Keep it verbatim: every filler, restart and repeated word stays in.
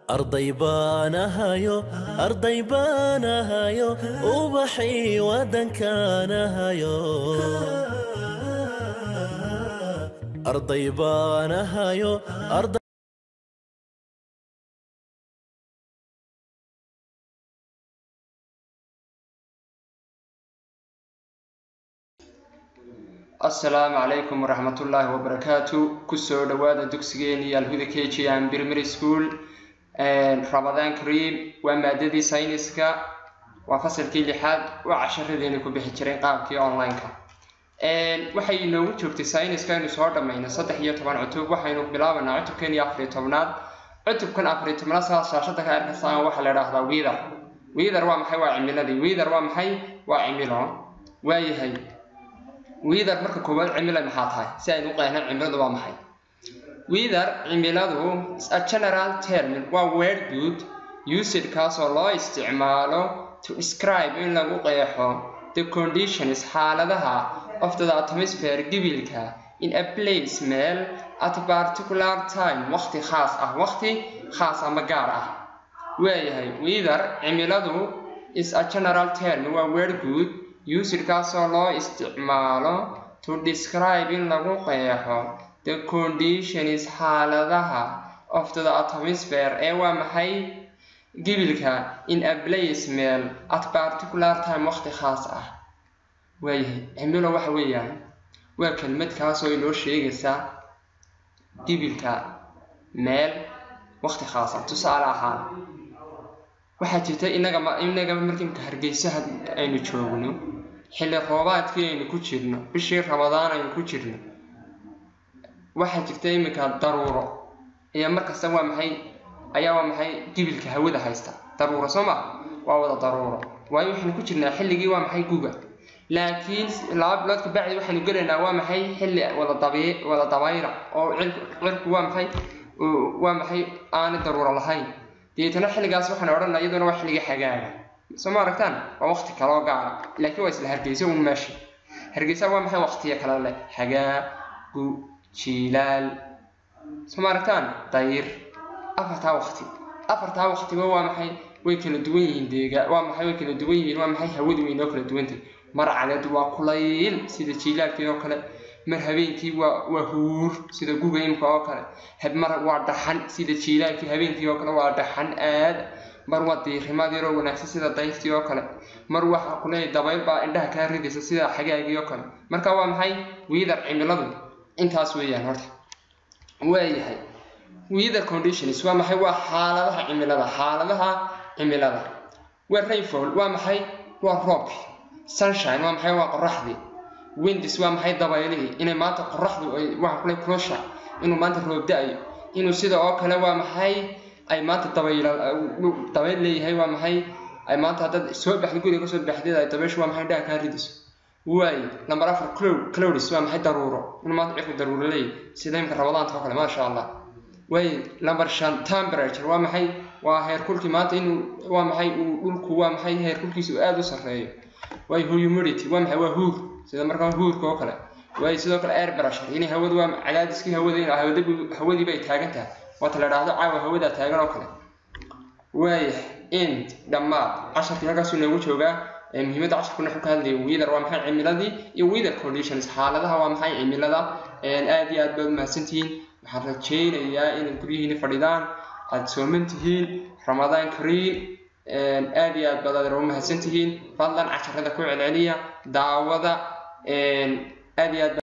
أرضي بانها يو أرضي بانها يو وبحي ودن كانها يو أرضي بانها يو أرضي السلام عليكم ورحمة الله وبركاته. كسر دواد دكسجيني الهدى كيجي عن بريمري سكول رمضان كريم ومادة ساينسكا وفصل كي لحد وعشر ذينكم بحجرين قابكي أونلاين كا waxay inoogu joogtay sayniska inuu soo dhameeyno saddex iyo toban cutub waxaynu bilaabanaa cutubkan iyo afar iyo tobnaad cutubkan afar iyo tobnaad saashada ka arkaysan waxa la yiraahdaa weather weather waa maxay waa cimiladii weather waa maxay waa cimilo waayahay weather marka koobaad cimilada maxaa tahay si aynu qeexno cimiladu waa maxay weather cimiladu is a general term waa word good used kaas oo loo isticmaalo to describe in lagu qeexo the conditions xaaladaha of the atmosphere gibilka in a place meel at a particular time waqti khaas ah waqti khaas ama gaar ah waayahay weather cimiladu is a general term waa word good used kaas oo loo isticmaalo to describe in lagu qeexo the conditions xaaladaha of the atmosphere ee waa maxay gibilka in a place meel at particular time waqti khaas ah waayahay cimilo waxa weeyaan waa kelmad kaas oo inoo sheegaysa gibilka meel waqti khaas ah tusaale ahaan waxaa jirta inaga inaga markii ka hargeysa aynu joogno xilli roobaadkii aynu ku jirno bishii ramadaan aynu ku jirno waxaa jirta imika daruuro iyo markasta waa maxay ayaa waa maxay gibilka hawada haysta daruuro soma waa wada daruuro waayo waxaan ku jirnaa xilligii waa maxay guga laakiin laba bilood ka bacdi waxaan galeynaa waa maxay xilli wada dabiic wada dabayra oo cirku waa maxay waa maxay aan daruuro lahayn deetana xilligaas waxaan odhanayaa iyaduna waa xilliga xagaaga soo ma aragtaan waa waqti kale oo gaar ah laakiin waa isla hargeysa uun meesha hargeysa waa maxay waqtiyo kale leh xagaa gu jiilaal soo ma aragtaan dayr afarta waqti afarta waqtiba waa maxay way kala duwan yihiin deega waa maxay way kala duwan yihiin waa maxay hawadu way noo kala duwantay mar caleed waa kulayl sida jiilaalkii oo kale mar habeenkii waa waa huur sida guga imka oo kale had mar waa dhaxan sida jiilaalkii habeenkii oo kale waa dhaxan aad mar waa diirimaad yar oo wanaagsan sida dayrtii oo kale mar waxa kulay dabayl baa indhaha ka ridaysa sida xagaagii oo kale marka waa maxay weather cimiladu intaas weeyaan horta waayahay weather conditions waa maxay waa xaaladaha cimilada xaaladaha cimilada waa rainfall waa maxay waa roob sunshine waa maxay waa qoraxdii winds waa maxay dabaylihii inay maanta qoraxdu ay waxa kulay kulosha inuu maanta roob da'ayo inuu sida oo kale waa maxay ay maanta dabayl dabayl leeyahay waa maxay ay maanta dad soo baxday guriga soo baxday ay dabayshu waa maxay dhaha ka ridayso waay number afar cloud clouds waa maxay daruuro inuu maanta cirku daruuro leeyahay sida imka rabadaanta oo kale ma sha Allah waay number shan temperature waa maxay waa heerkulkii maanta inuu waa maxay uu dhulku waa maxay heerkulkiisu aad u sareeyo way humidity waa maxay waa huur sida markaa huurka oo kale way sidoo kale air pressure inay hawadu waa cadaadiskii hawada in hawada hawadii bay taagan tahay waa la yiraahdo caawa hawada taagan oo kale way end dhamaad casharkii halkaas uu noogu joogaa ee muhiimada casharku wuxuu ka hadlayay weather waa maxay cimiladii iyo weather conditions xaaladaha waa maxay cimilada ee aad iyo aad baad mahadsantihiin waxaan rajeynayaa in guriyihiina fadhidaan aad sooman tihiin ramadaan kariim aad iyo aad baad u mahadsantihiin fadlan casharada ku celceliya daawada aad iyo aad